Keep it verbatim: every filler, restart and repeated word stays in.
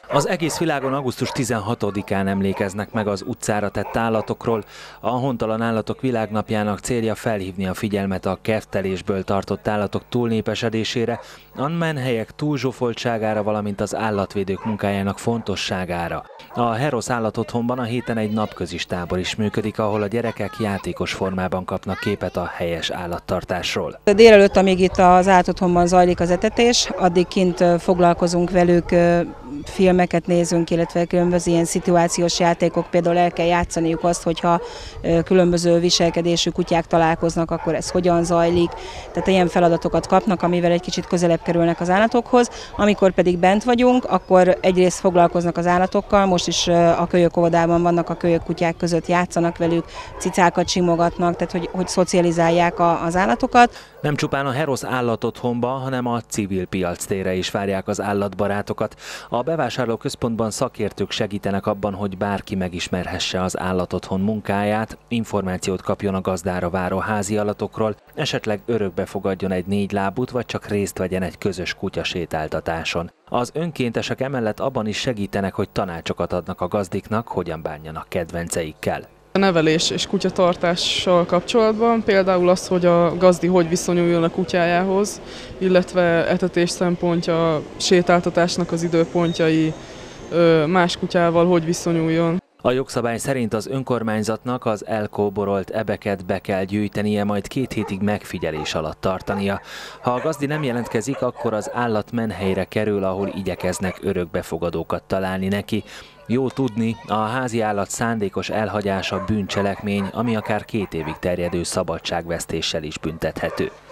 Az egész világon augusztus tizenhatodikán emlékeznek meg az utcára tett állatokról. A hontalan állatok világnapjának célja felhívni a figyelmet a kertelésből tartott állatok túlnépesedésére, a menhelyek túlzsúfoltságára, valamint az állatvédők munkájának fontosságára. A Herosz állatotthonban a héten egy napközis tábor is működik, ahol a gyerekek játékos formában kapnak képet a helyes állattartásról. Délelőtt, amíg itt az állatotthonban zajlik az etetés, addig kint foglalkozunk velük, filmeket nézünk, illetve különböző ilyen szituációs játékok, például el kell játszaniuk azt, hogyha különböző viselkedésű kutyák találkoznak, akkor ez hogyan zajlik. Tehát ilyen feladatokat kapnak, amivel egy kicsit közelebb kerülnek az állatokhoz. Amikor pedig bent vagyunk, akkor egyrészt foglalkoznak az állatokkal, most is a kölyök óvodában vannak, a kölyök kutyák között játszanak velük, cicákat simogatnak, tehát hogy, hogy szocializálják a, az állatokat. Nem csupán a Herosz állatotthonba, hanem a civil piactérre is várják az állatbarátokat. A bevásárlóközpontban szakértők segítenek abban, hogy bárki megismerhesse az állatotthon munkáját, információt kapjon a gazdára váró háziállatokról, esetleg örökbe fogadjon egy négylábút, vagy csak részt vegyen egy közös kutyasétáltatáson. Az önkéntesek emellett abban is segítenek, hogy tanácsokat adnak a gazdiknak, hogyan bánjanak kedvenceikkel. A nevelés és kutyatartással kapcsolatban például az, hogy a gazdi hogy viszonyuljon a kutyájához, illetve etetés szempontja, sétáltatásnak az időpontjai, más kutyával hogy viszonyuljon. A jogszabály szerint az önkormányzatnak az elkóborolt ebeket be kell gyűjtenie, majd két hétig megfigyelés alatt tartania. Ha a gazdi nem jelentkezik, akkor az állat menhelyre kerül, ahol igyekeznek örökbefogadókat találni neki. Jó tudni, a házi állat szándékos elhagyása bűncselekmény, ami akár két évig terjedő szabadságvesztéssel is büntethető.